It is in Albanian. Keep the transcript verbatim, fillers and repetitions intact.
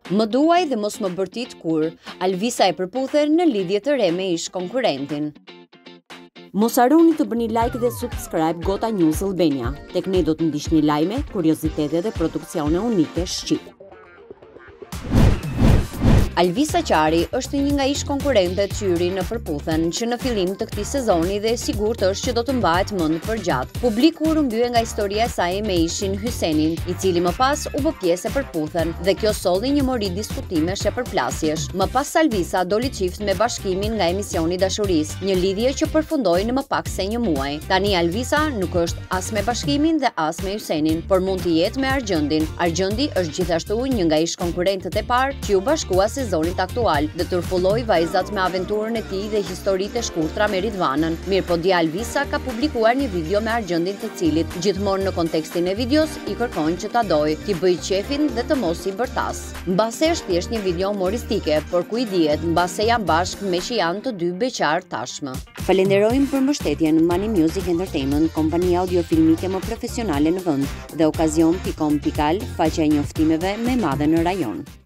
Më duaj dhe mos më bërtit kur, Alvisa e Përputhen në lidhje të re me ish konkurrentin. Mos harroni të bëni like dhe subscribe GotaNews Albania. Tek ne do të ndiqni lajme, kuriozitete dhe produksione unike shqip. Alvisa Qari është një nga ish konkurrentët qyri në Përputhen që në fillim të këtij sezoni dhe sigurt është që do të mbahet mend për gjatë. Publiku u rrëmbye nga historia e saj me ishin Hysenin, i cili më pas u bë pjesë e Përputhen dhe kjo solli një mori diskutimesh e përplasjesh. Më pas Alvisa doli çift me bashkimin nga emisioni Dashurisë, një lidhje që përfundoi në më pak se një muaj. Tani Alvisa nuk është as me bashkimin dhe as me Hysenin, por mund të jetë me Argjendin. Argjendi është gjithashtu një nga ish konkurrentët e parë që u bashkua sezonit aktual dhe turfulloi vajzat me aventurën e tij dhe historitë e shkurtra me Ridvanën. Mirë po dia Alvisa ka publikuar një video me Argjendin, të cilit gjithmonë në kontekstin e videos i kërkojnë që ta dojë, t'i bëjë qefin dhe të mos i bërtas. Mbase është thjesht një video humoristike, por ku i dihet, mbase janë bashkë me që janë të dy beqar tashmë. Falenderojmë për mbështetjen Money Music Entertainment, kompania audiofilmike më profesionale në vend, dhe okazion pikon pikal, faqja e njoftimeve më e madhe në rajon.